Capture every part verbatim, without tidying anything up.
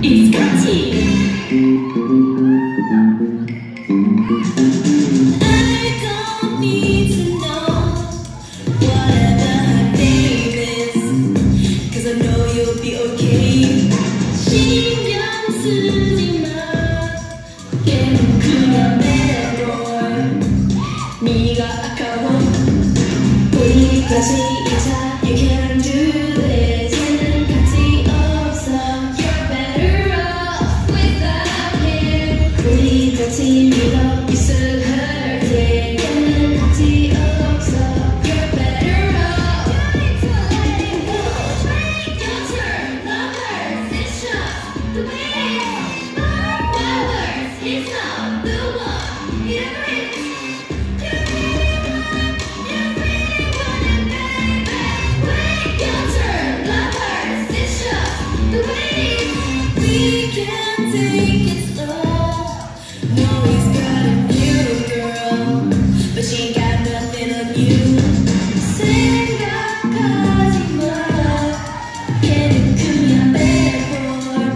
It's Scotty. I don't need to know whatever her name is, 'cause I know you'll be okay. 신경 쓰지 마. 걔는 그냥 bad boy. 네가 아까워. 우리 다시 이자. You can do this. 얘는 가치 없어. You're better off without him. 우리 같이 밀어 있을 때. 얘는 가치 없어. You're better off. You need to let it go. Break your turn. Love hurts. It's just the way it is. Mark my words. He's not the one. He never is. You really want, you really want it, baby. Break your turn. Love hurts. It's just the way it is. We can take it slow. No, he's got a new girl, but she ain't got nothing on you. 생각하지 마. 걔는 그냥 bad boy.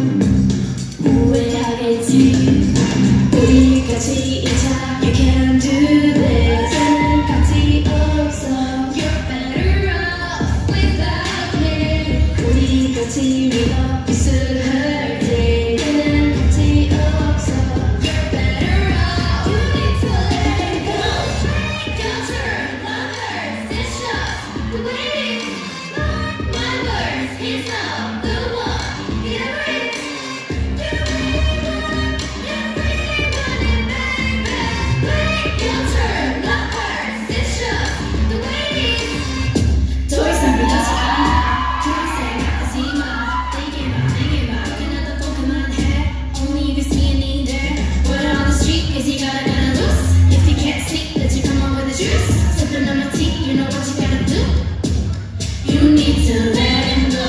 후회하겠지. 우리 같이 이자. You can do this. 얘는 가치 없어. You're better off without him. 우리 같이 밀어 있을 때. 얘는 가치 없어. You're better off. You need to let it go. Break your turn. Love hurts. It's just the way it is. Mark my words. He's not the one. He never is. You really want, you really want it, baby. Break your turn. Love hurts. It's just the way it is. 더 이상 그러지 않아. 더 생각하지 마. Think about, think about. 그나도 또 그만해. Only if you see a need there. Word on the street, 'cause you gotta gotta loose. If you can't see, let you come on with the juice. Sipping on my tea, you know what you gotta do. You need to let him go.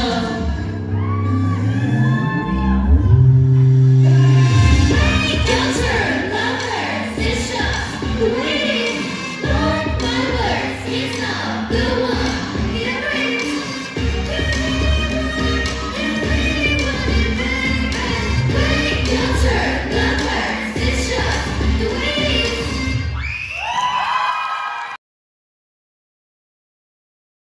Break your turn. Love hurts. It's just the way